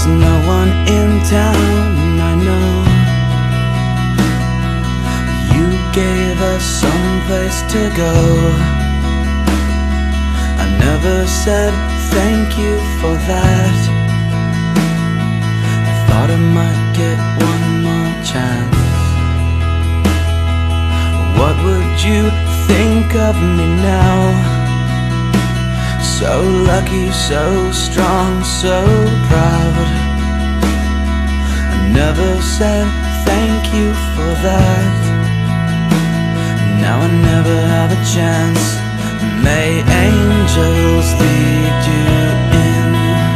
There's no one in town, and I know you gave us someplace to go. I never said thank you for that. I thought I might get one more chance. What would you think of me now? So lucky, so strong, so proud. I never said thank you for that. Now I never have a chance. May angels lead you in.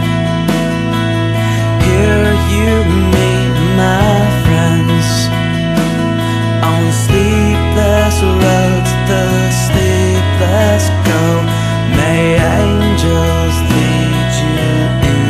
Here you meet my friends on sleepless roads, the sleepless go. May angels lead you in.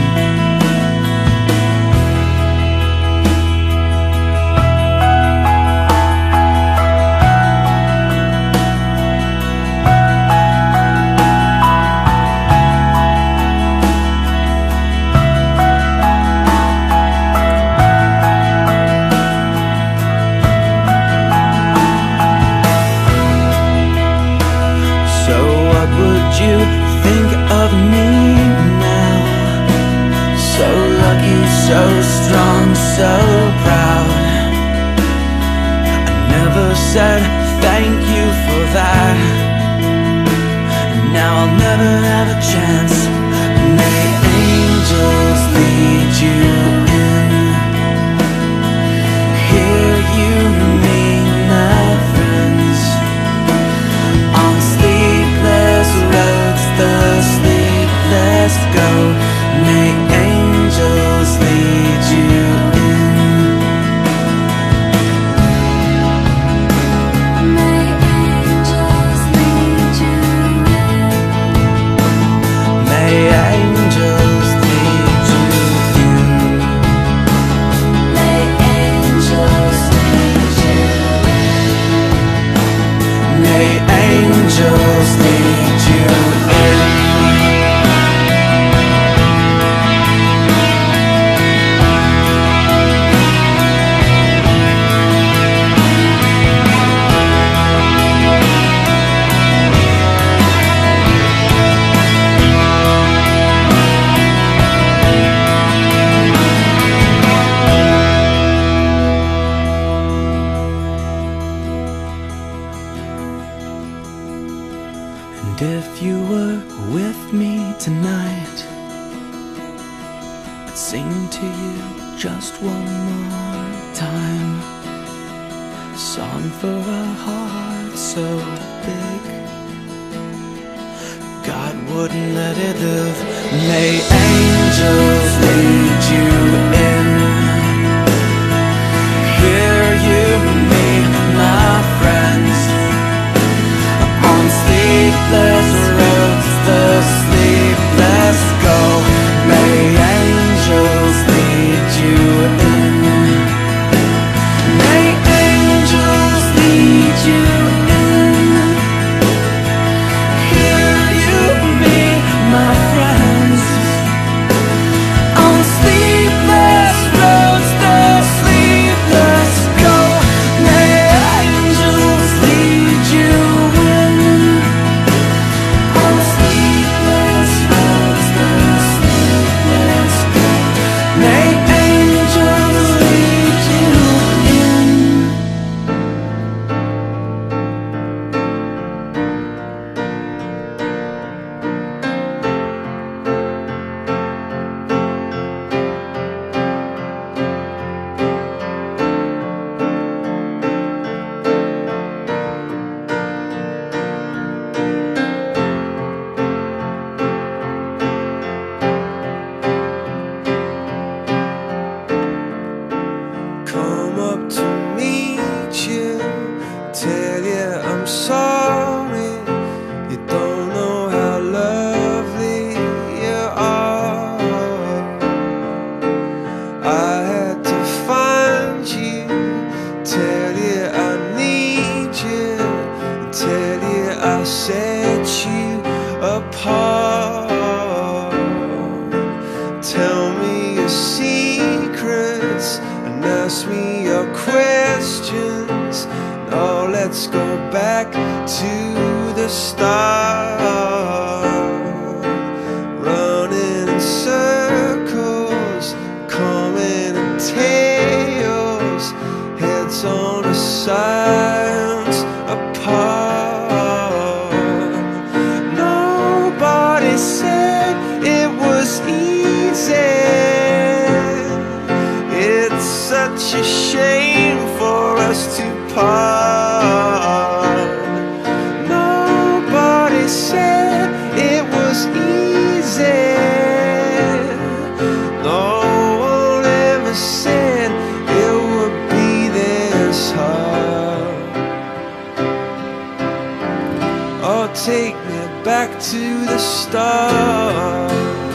You think of me now? So lucky, so strong, so proud. I never said thank you for that. Now I'll never have a chance. May angels lead you in. Here you meet my friends on sleepless roads, the sleepless go. May angels lead you in. May angels lead you in. May angels lead you in. May angels lead you in. May angels lead you in. And if you were with me tonight, I'd sing to you just one more time, a song for a heart so big God wouldn't let it live. May angels lead you in. Here you meet my friends on sleepless roads, the sleepless go. May angels lead you in. May angels lead you in. Here you meet my friends on sleepless roads, the sleepless go. May angels lead you in. On sleepless roads, the sleepless go. May angels lead you in. Come up to meet you, tell you I'm sorry. You don't know how lovely you are. I had to find you, tell you I need you, tell you I set you apart. Tell me you're ask me your questions. No, let's go back to the start. Running in circles, coming in tails, heads on the sides apart. Nobody said it was easy. It's such a shame for us to part. Nobody said it was easy. No one ever said it would be this hard. Oh, take me back to the start.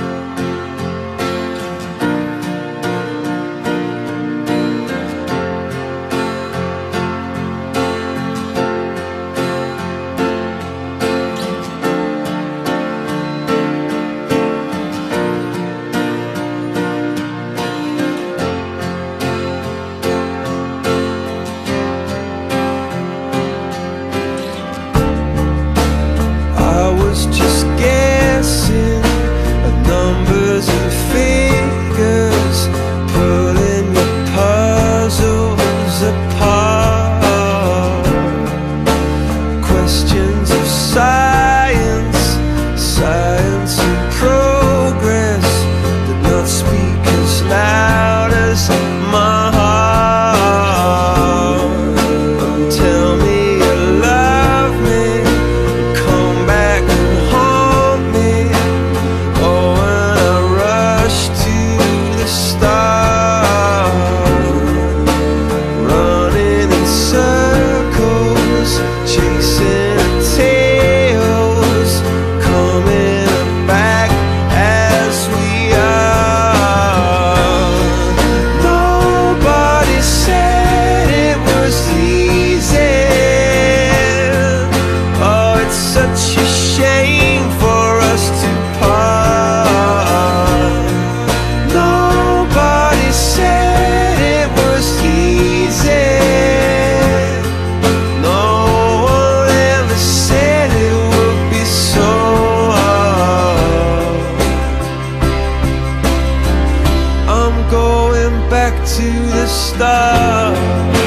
Just guessing at numbers and figures, pulling your puzzles apart. Questions of science, science and progress did not speak as loud as my heart. Tell me you love me, come back and haunt me. Oh, when I rush to the start, running in circles, chasing tails, coming back as we are. Nobody said it was easy. Oh, it's such a shame for us to part. Nobody said it was easy. No one ever said it would be so hard. I'm going back to the start.